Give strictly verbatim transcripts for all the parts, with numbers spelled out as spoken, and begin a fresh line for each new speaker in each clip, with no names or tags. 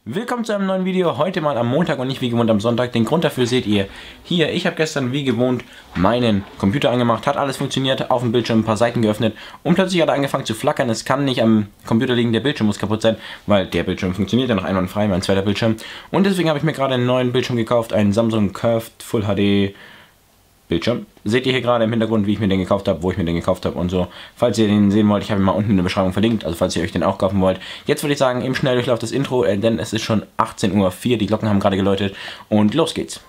Willkommen zu einem neuen Video, heute mal am Montag und nicht wie gewohnt am Sonntag. Den Grund dafür seht ihr hier. Ich habe gestern wie gewohnt meinen Computer angemacht, hat alles funktioniert, auf dem Bildschirm ein paar Seiten geöffnet und plötzlich hat er angefangen zu flackern. Es kann nicht am Computer liegen, der Bildschirm muss kaputt sein, weil der Bildschirm funktioniert ja noch einwandfrei, mein zweiter Bildschirm. Und deswegen habe ich mir gerade einen neuen Bildschirm gekauft, einen Samsung Curved Full H D Bildschirm. Seht ihr hier gerade im Hintergrund, wie ich mir den gekauft habe, wo ich mir den gekauft habe und so. Falls ihr den sehen wollt, ich habe ihn mal unten in der Beschreibung verlinkt, also falls ihr euch den auch kaufen wollt. Jetzt würde ich sagen, im Schnelldurchlauf das Intro, äh, denn es ist schon achtzehn Uhr vier, die Glocken haben gerade geläutet und los geht's.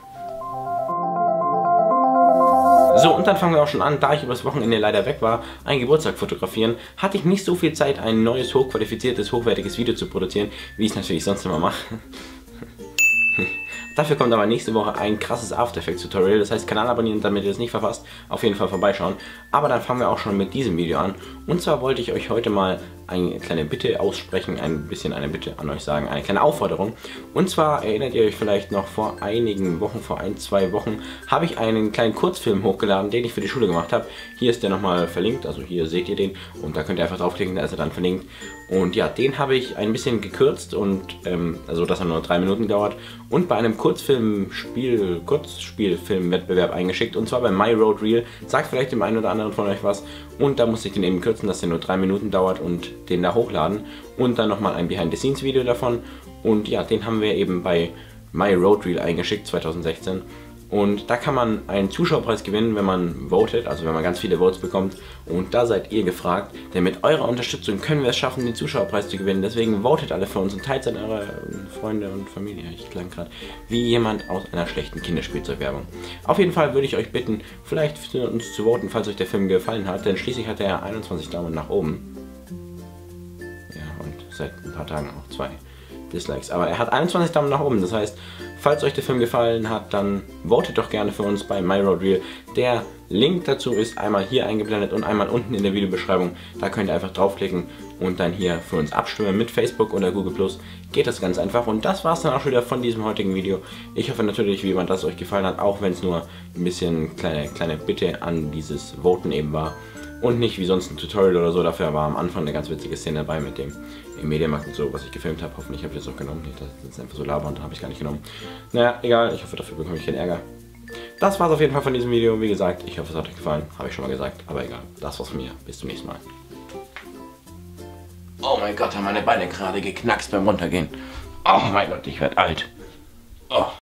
So, und dann fangen wir auch schon an, da ich übers Wochenende leider weg war, einen Geburtstag fotografieren, hatte ich nicht so viel Zeit, ein neues, hochqualifiziertes, hochwertiges Video zu produzieren, wie ich es natürlich sonst immer mache. Dafür kommt aber nächste Woche ein krasses After Effects Tutorial, das heißt Kanal abonnieren, damit ihr es nicht verpasst, auf jeden Fall vorbeischauen. Aber dann fangen wir auch schon mit diesem Video an. Und zwar wollte ich euch heute mal eine kleine Bitte aussprechen, ein bisschen eine Bitte an euch sagen, eine kleine Aufforderung. Und zwar erinnert ihr euch vielleicht noch, vor einigen Wochen, vor ein, zwei Wochen, habe ich einen kleinen Kurzfilm hochgeladen, den ich für die Schule gemacht habe. Hier ist der nochmal verlinkt, also hier seht ihr den und da könnt ihr einfach draufklicken, da ist er dann verlinkt. Und ja, den habe ich ein bisschen gekürzt und ähm, also dass er nur drei Minuten dauert und bei einem Kurzfilm-Spiel, Kurzspielfilm-Wettbewerb eingeschickt, und zwar bei My Road Reel. Sagt vielleicht dem einen oder anderen von euch was. Und da musste ich den eben kürzen, dass der nur drei Minuten dauert und den da hochladen. Und dann nochmal ein Behind-the-Scenes-Video davon. Und ja, den haben wir eben bei My Road Reel eingeschickt, zwanzig sechzehn. Und da kann man einen Zuschauerpreis gewinnen, wenn man votet, also wenn man ganz viele Votes bekommt. Und da seid ihr gefragt, denn mit eurer Unterstützung können wir es schaffen, den Zuschauerpreis zu gewinnen. Deswegen votet alle für uns und teilt es an eure Freunde und Familie. Ich klang gerade wie jemand aus einer schlechten Kinderspielzeugwerbung. Auf jeden Fall würde ich euch bitten, vielleicht für uns zu voten, falls euch der Film gefallen hat, denn schließlich hat er ja einundzwanzig Daumen nach oben. Ja, und seit ein paar Tagen auch zwei Dislikes. Aber er hat einundzwanzig Daumen nach oben, das heißt, falls euch der Film gefallen hat, dann votet doch gerne für uns bei My Road Reel. Der Link dazu ist einmal hier eingeblendet und einmal unten in der Videobeschreibung. Da könnt ihr einfach draufklicken und dann hier für uns abstimmen mit Facebook oder Google Plus. Geht das ganz einfach. Und das war es dann auch schon wieder von diesem heutigen Video. Ich hoffe natürlich, wie immer, dass es euch gefallen hat, auch wenn es nur ein bisschen kleine, kleine Bitte an dieses Voten eben war. Und nicht wie sonst ein Tutorial oder so. Dafür war am Anfang eine ganz witzige Szene dabei mit dem im Mediamarkt und so, was ich gefilmt habe. Hoffentlich habe ich das auch genommen. Nicht, das ist einfach so labern, da habe ich gar nicht genommen. Naja, egal. Ich hoffe, dafür bekomme ich keinen Ärger. Das war's auf jeden Fall von diesem Video. Wie gesagt, ich hoffe, es hat euch gefallen. Habe ich schon mal gesagt. Aber egal. Das war's von mir. Bis zum nächsten Mal. Oh mein Gott, haben meine Beine gerade geknackst beim Runtergehen. Oh mein Gott, ich werde alt. Oh.